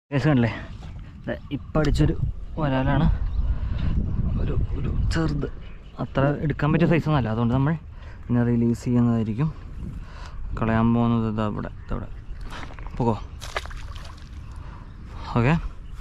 Case കണ്ടല്ലേ, ഇപ്പം അടിച്ചൊരു വരാലാണ്. ഒരു ചെറുത്, അത്ര എടുക്കാൻ പറ്റിയ സൈസൊന്നുമല്ല. അതുകൊണ്ട് നമ്മൾ പിന്നെ റിലീസ് ചെയ്യുന്നതായിരിക്കും. കളയാൻ പോകുന്നത് ഇതവിടെ പോകോ. ഓക്കെ,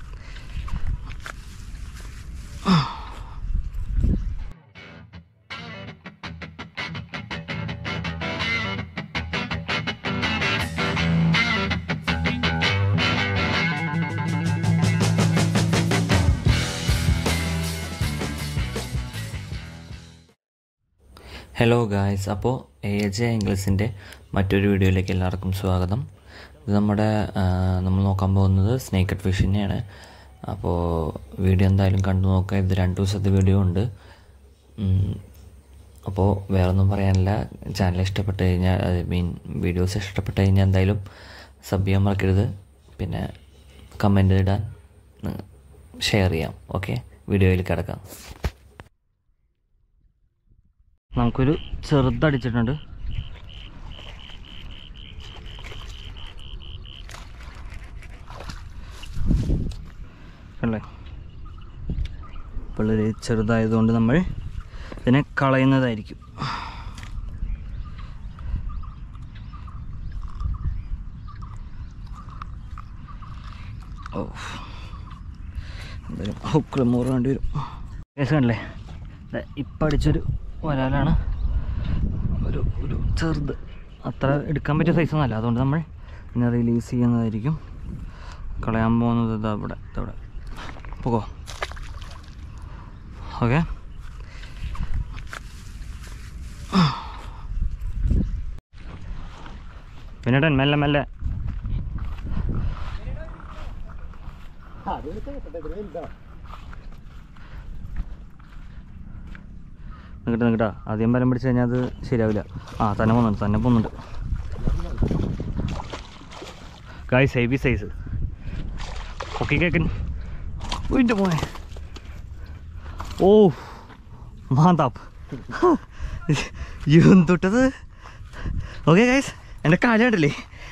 ഹലോ ഗായ്സ്, അപ്പോൾ AJ ആംഗിൾസിൻ്റെ മറ്റൊരു വീഡിയോയിലേക്ക് എല്ലാവർക്കും സ്വാഗതം. ഇത് നമ്മൾ നോക്കാൻ പോകുന്നത് സ്നേക്കഡ് ഫിഷിനെയാണ്. അപ്പോൾ വീഡിയോ എന്തായാലും കണ്ടു നോക്കുക. ഇത് 2 ദിവസത്തെ വീഡിയോ ഉണ്ട്. അപ്പോൾ വേറൊന്നും പറയാനില്ല. ചാനൽ ഇഷ്ടപ്പെട്ട് കഴിഞ്ഞാൽ, വീഡിയോസ് ഇഷ്ടപ്പെട്ട് കഴിഞ്ഞാൽ എന്തായാലും സബ് ചെയ്യാൻ മറക്കരുത്. പിന്നെ കമൻറ്റ് ഇടാൻ, ഷെയർ ചെയ്യാം. ഓക്കെ, വീഡിയോയിൽ കിടക്കാം. നമുക്കൊരു ചെറുതടിച്ചിട്ടുണ്ട്. അല്ലേ, വളരെ ചെറുതായതുകൊണ്ട് നമ്മൾ ഇതിനെ കളയുന്നതായിരിക്കും. ഓ, എന്തായാലും ഹുക്ക് റിമൂവർ വേണ്ടി വരും. കേസ് കണ്ടല്ലേ, ഇപ്പം അടിച്ചൊരു വരാലാണ്. ഒരു ചെറുത്, അത്ര എടുക്കാൻ പറ്റിയ സൈസൊന്നുമല്ല. അതുകൊണ്ട് നമ്മൾ പിന്നെ റിലീസ് ചെയ്യുന്നതായിരിക്കും. കളയാൻ പോകുന്നത് ഇതവിടെ പോകോ. ഓക്കെ, പിന്നെ മെല്ലെ നിൽക്കട്ടെ. ആദ്യം ബലം പിടിച്ച് കഴിഞ്ഞാൽ അത് ശരിയാവില്ല. തന്നെ പോകുന്നുണ്ട് ഗായ്സ്. Heavy size. ഓക്കെ, കേക്കൻ വീണ്ടും പോയെ. ഓ മാന്താപ്പ് തൊട്ടത്. ഓക്കെ ഗായ്സ്, എൻ്റെ കാല് കണ്ടില്ലേ?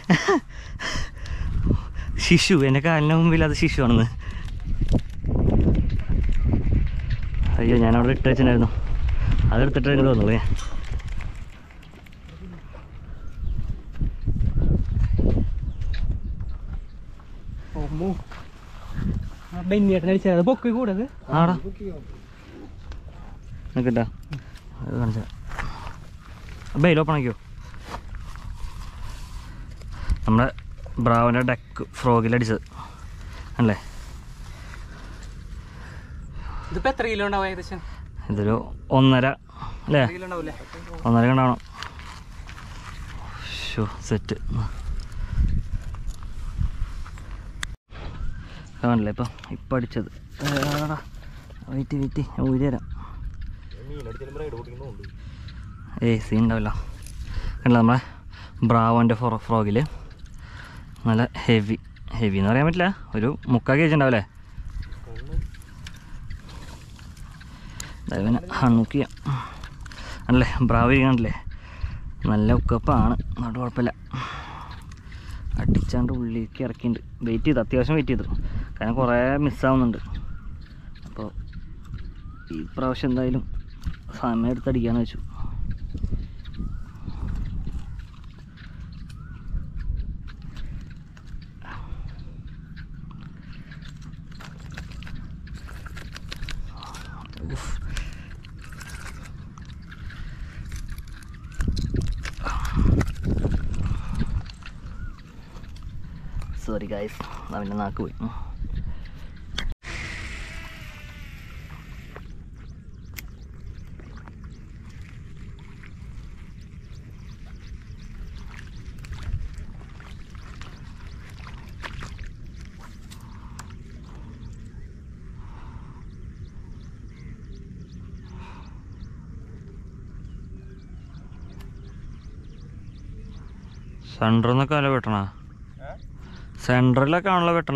ശിശു, എൻ്റെ കാലിന് മുമ്പിൽ അത് ശിശു ആണെന്ന്. അയ്യോ, ഞാനവിടെ ഇട്ട് വെച്ചിട്ടുണ്ടായിരുന്നു. അതെടുത്തിട്ട് ഇങ്ങോട്ട് വന്നുള്ളൂ. ആടാ നിൽക്കട്ടാ, അത് കാണിച്ചാ ബെയിൽ ഓപ്പൺ ആക്കിയോ. നമ്മുടെ ബ്രാവൻ്റെ ഡെക്ക് ഫ്രോഗിലടിച്ചത് അല്ലേ? ഇതിപ്പോൾ എത്ര കിലോ ഉണ്ടാവും ഏകദേശം? ഇതൊരു 1.5 അല്ലേ? 1.5 ഉണ്ടാവണം. സെറ്റ് കാണില്ലേ? ഇപ്പം അടിച്ചത്. വെയിറ്റ് ഞാൻ ഊരി തരാം. സീൻ ഉണ്ടാവില്ല. കണ്ടില്ല, നമ്മളെ ബ്രാവോൻ്റെ ഫ്രോഗിൽ നല്ല ഹെവി എന്ന് പറയാൻ പറ്റില്ല, ഒരു 3/4 kg ഉണ്ടാവില്ലേ? ഇവനെ ഹണ്ണൂക്ക് ചെയ്യാം. ആണല്ലേ, ബ്രാവ് ഇരിക്കണല്ലേ, നല്ല ഉക്കപ്പാണ്. അതുകൊണ്ട് കുഴപ്പമില്ല. അടിച്ചാണ്ട് ഉള്ളിലേക്ക് ഇറക്കിയിട്ടുണ്ട്. അത്യാവശ്യം വെയിറ്റ് ചെയ്തു, കാരണം കുറേ മിസ്സാവുന്നുണ്ട്. അപ്പോൾ ഈ പ്രാവശ്യം എന്തായാലും സമയം എടുത്തടിക്കാന്ന് വെച്ചു. സോറി ഗൈസ്, അവൻ്റെ നാക്ക് പോയി. സെൻറ്ററിന്നൊക്കെ അല്ല വെട്ടണ, സെൻറ്ററിലൊക്കെ ആണല്ലോ വെട്ടണ.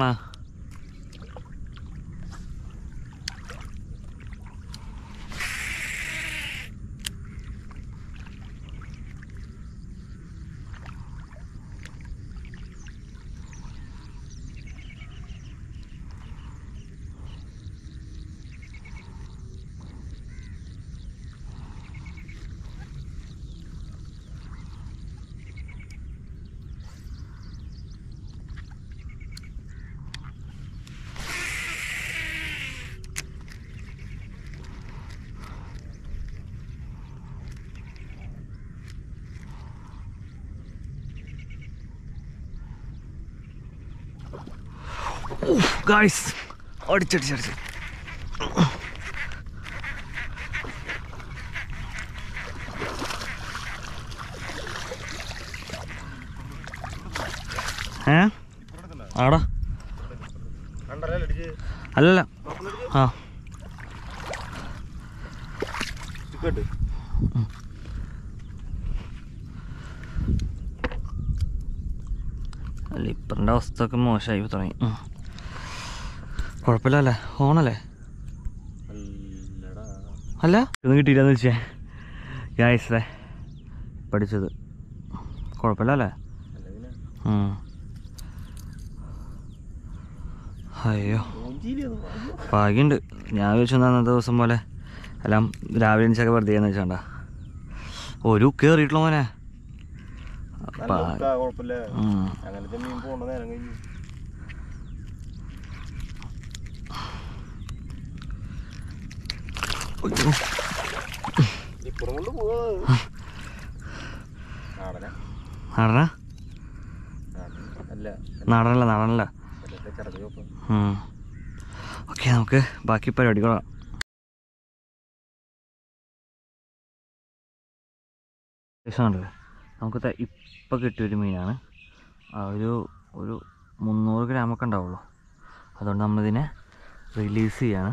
ഗായ്സ് അടിച്ചടിച്ചടിച്ച് ആടാ അല്ലല്ല ആ ലിപ്പറിൻ്റെ അവസ്ഥ ഒക്കെ മോശമായി തുടങ്ങി. കുഴപ്പമില്ല അല്ലേ? ഓണല്ലേ? അല്ല ഇതൊന്നും കിട്ടിയില്ലെന്ന് വെച്ചേ ഗായ്സേ പഠിച്ചത്. കുഴപ്പമില്ല അല്ലേ? അയ്യോ ഭാഗ്യമുണ്ട്. ഞാൻ ചോദിച്ചു അന്നത്തെ ദിവസം പോലെ എല്ലാം രാവിലെ എണിച്ചൊക്കെ വെറുതെ ചെയ്യാന്ന് വെച്ചാണ്ടാ ഒരു കയറിയിട്ടുള്ള മോനെ. നാടനല്ല. ഓക്കെ നമുക്ക് ബാക്കി പരിപാടികളാണ്. നമുക്ക് ഇപ്പം കിട്ടിയൊരു മീനാണ്. ഒരു 300 ഗ്രാമൊക്കെ ഉണ്ടാവുള്ളൂ. അതുകൊണ്ട് നമ്മളിതിനെ റിലീസ് ചെയ്യാണ്.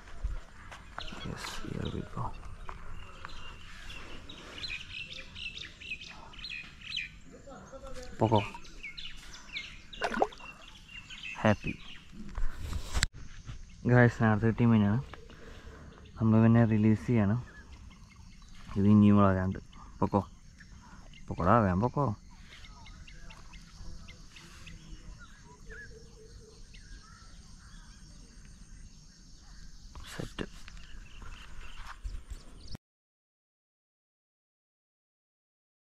പോക്കോ ഹാപ്പി ഗായ്സ്. നേരത്തെ കിട്ടിയ മീനാണ്. നമ്മൾ പിന്നെ റിലീസ് ചെയ്യാണ്. ഇത് ഇനിയും വളരാണ്ട്. പൊക്കോടാ വേഗം പൊക്കോ. സെറ്റ്.